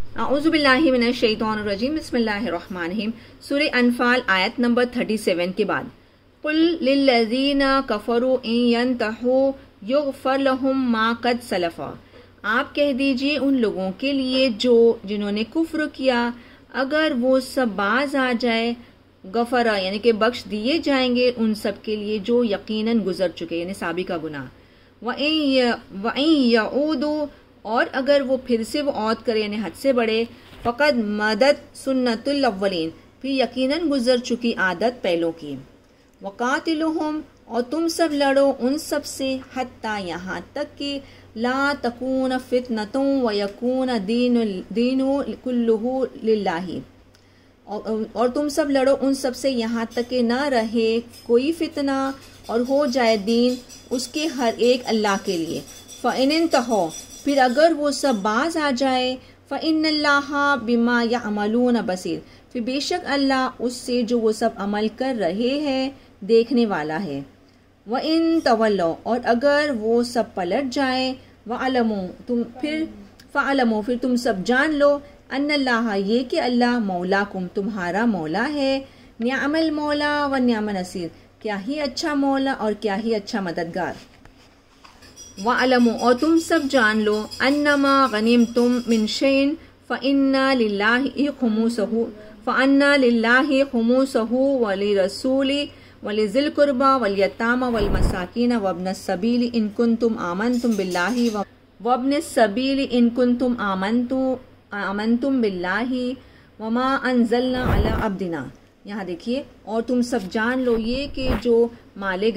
औज़ुबिल्लाहि मिनश्शैतानिर्रजीम बिस्मिल्लाहिर्रहमानिर्रहीम। सूरह अनफाल आयत नंबर 37 के बाद कुल लिल्लज़ीना कफ़रू इन यंतहू युग़फ़र लहुम मा क़द सलफ़ा। आप कह दीजिए उन लोगों के लिए जिन्होंने कुफ्र किया, अगर वो सब बाज आ जाए, गफरा यानी कि बख्श दिए जाएंगे उन सब के लिए जो यकीनन गुजर चुके, यानी साबिका गुनाह। वइन यऊदू, और अगर वो फिर से वो औद करे यानी हद से बढ़े, फ़क़द मदद सुन्नतुल अव्वलीन, फिर यकीनन गुजर चुकी आदत पहलों की। वक़ातिलुहुम, और तुम सब लड़ो उन सब से, हत्ता यहाँ तक कि ला तकून फितनतुन व यकून दीनु कुल्लुहु लिल्लाहि, और तुम सब लड़ो उन सब से यहाँ तक कि ना रहे कोई फितना और हो जाए दीन उसके हर एक अल्लाह के लिए। फ़इन तहो, फिर अगर वो सब बाज आ जाए, फ़इन्नल्लाहा बिमा यअमलून बसीर, फिर बेशक अल्लाह उससे जो वो सब अमल कर रहे हैं देखने वाला है। व इन तवल्लो, और अगर वो सब पलट जाए, वअलमू, फिर तुम सब जान लो, अन्नल्लाह, ये कि अल्लाह मौलाकुम, तुम्हारा मौला है, निअमल मौला व निअम नसीर, क्या ही अच्छा मौला और क्या ही अच्छा मददगार। वअलमू, और तुम सब जान लो, अन्नमा गनिमतुम मिन शैइन फ़इन्ना लिल्लाहि खुमुसहु वलिरसूलि वलिज़िल कुर्बा वलयतामा वलमसाकीन वब्नस सबील इन कुंतुम आमनतुम बिल्लाहि वब्नस सबील इन कुंतुम आमनतुम बिल्लाहि वमा अनज़लना अला अब्दिना। यहाँ देखिए, और तुम सब जान लो ये कि जो माले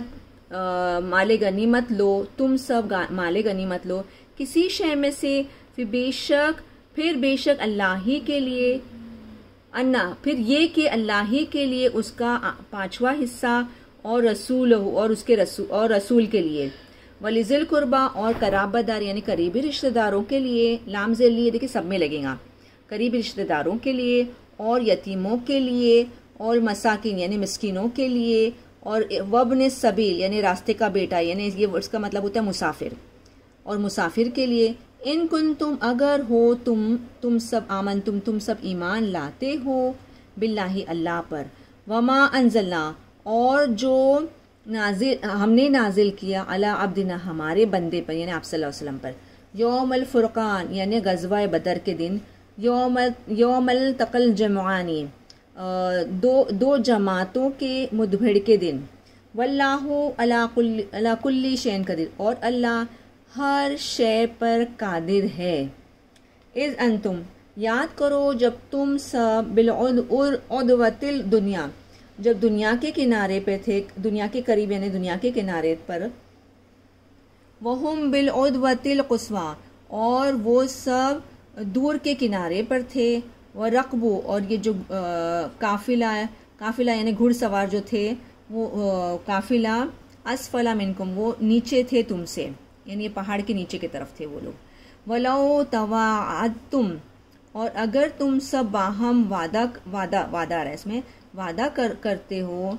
गनीमत लो, तुम सब माले गनीमत लो किसी शय में से, फिर बेशक अल्लाह ही के लिए, फिर ये कि अल्लाह ही के लिए उसका 5वां हिस्सा, और रसूल के लिए, वलिज़िल कुर्बा, और कराबतदार यानी करीबी रिश्तेदारों के लिए, लाम ज़ेर लिए देखिए सब में लगेगा, करीबी रिश्तेदारों के लिए, और यतीमों के लिए, और मसाकिन यानी मिस्किनों के लिए, और वब्न सबील यानी रास्ते का बेटा, यानी ये उसका मतलब होता है मुसाफिर, और मुसाफिर के लिए। इन कुंतुम, अगर हो तुम सब, तुम सब ईमान लाते हो, बिल्लाही अल्लाह पर, वमा अनज़लना, और जो हमने नाजिल किया, अला अब्दिना हमारे बंदे पर यानी आप सल्लल्लाहु अलैहि वसल्लम पर, यौमल फुरकान यानी गज़वा बदर के दिन, यौमल तक़ल जमआनी, दो जमातों के मुठभेड़ के दिन, वल्लाहु अला कुल्ली शैइन क़दीर, और अल्लाह हर शय पर कादिर है। इज़ अंतुम, याद करो जब तुम सब बिलउदवतिल दुनिया, जब दुनिया के किनारे पे थे, दुनिया के करीब यानी दुनिया के किनारे पर, वहुम बिलउदवतिल कुस्वा, और वो सब दूर के किनारे पर थे, व रकबू, और ये जो काफिला यानी घुड़सवार जो थे, वो काफिला असफला मिनकुम, वो नीचे थे तुमसे, यानी ये पहाड़ के नीचे की तरफ थे वो लोग। वलो तवाअदतुम, और अगर तुम सब बाहम वादा है इसमें, वादा करते हो,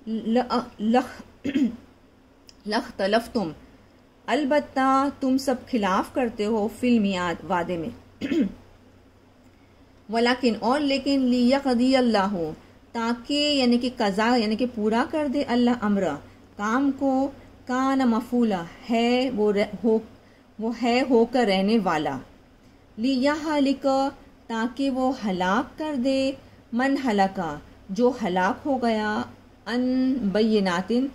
लख तलफ्तुम, अलबत्ता तुम सब खिलाफ करते हो, फिल मियाद वादे में। वलाकिन, और लेकिन, लियक़दी अल्लाह, ताकि यानी कि कज़ा यानी कि पूरा कर दे अल्लाह अम्र काम को, कान मफूला है वो है होकर रहने वाला, लियहलिक, ताकि वो हलाक कर दे, मन हलका, जो हलाक हो गया, अन बैयनातिन,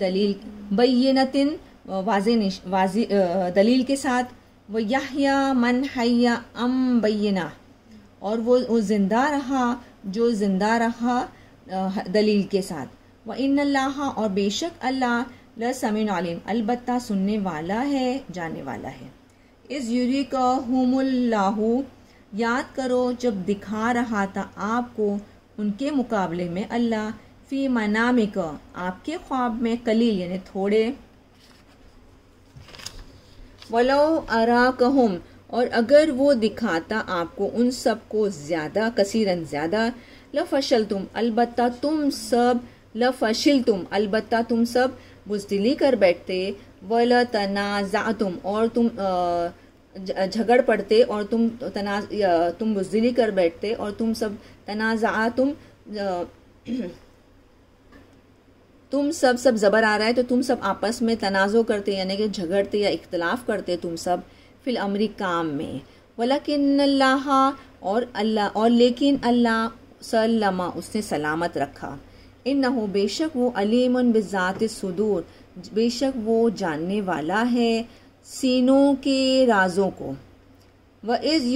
वाज़े दलील के साथ, वो यहया मन हय्या अम बैयना, और वो जिंदा रहा जो जिंदा रहा दलील के साथ। व इन्नल्लाह, और बेशक अल्लाह, लसमीउन अलीम, अलबत्ता सुनने वाला है, जानने वाला है। इस युरिकहुमुल्लाहु, याद करो जब दिखा रहा था आपको उनके मुकाबले में अल्लाह, फी मनामिक, आपके ख्वाब में, कलील यानी थोड़े, वलो अराकहुम, और अगर वो दिखाता आपको उन सब को ज्यादा, कसीरन ज्यादा, लफशलतुम, अलबत्ता तुम सब बुज़दिली कर बैठते, वल तनाज़अतुम, और तुम झगड़ पड़ते और तुम बुज़दिली कर बैठते और तुम सब तुम सब ज़बर आ रहा है तो तुम सब आपस में तनाज़ो करते यानी कि झगड़ते या इख्तलाफ करते तुम सब फिल अमरी काम में। वलाकिन अल्लाह और लेकिन अल्लाह सल्लमा उसने सलामत रखा। इन्नहु बेशक वो अलीमुन बिज़ाति सुदूर बेशक वो जानने वाला है सीनों के राजों को। व इज़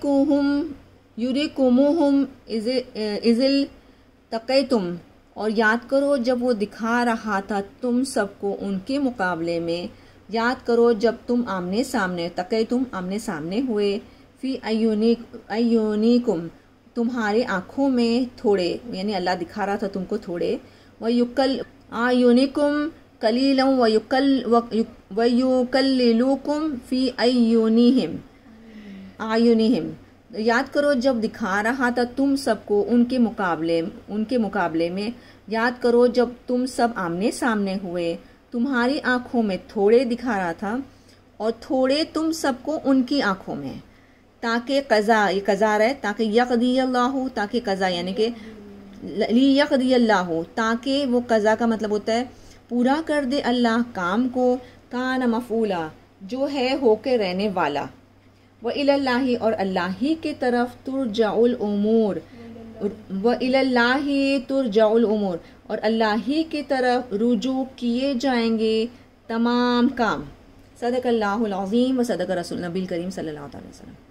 युरिकुमुहुम इज़िल तक़ैतुम और याद करो जब वो दिखा रहा था तुम सबको उनके मुकाबले में। याद करो जब तुम आमने सामने तक़ैतुम आमने सामने हुए फ़ी अयूनिकुम तुम्हारे आँखों में थोड़े यानी अल्लाह दिखा रहा था तुमको थोड़े। वयुकल आयुनिकुम कलीलम वयुकल्लिलुकुम फ़ी आयुनिहिम याद करो जब दिखा रहा था तुम सबको उनके मुकाबले में। याद करो जब तुम सब आमने सामने हुए तुम्हारी आँखों में थोड़े दिखा रहा था और थोड़े तुम सबको उनकी आँखों में। ताकि कज़ा ये कज़ा रहे ताकि यक़दी अल्लाहु ताकि कज़ा यानी कि ली यक़दी अल्लाहु ताकि वो कज़ा का मतलब होता है पूरा कर दे अल्लाह काम को। कान मफ़ूला जो है होके रहने वाला। व इलल्लाहि और अल्लाह ही की तरफ तुरजाउल उमूर और अल्लाह ही की तरफ रुजू किए जाएंगे तमाम काम। सदक़ल्लाहुल अज़ीम व सदक़ रसूलुल नबील करीम सल्लल्लाहु अलैहि वसल्लम।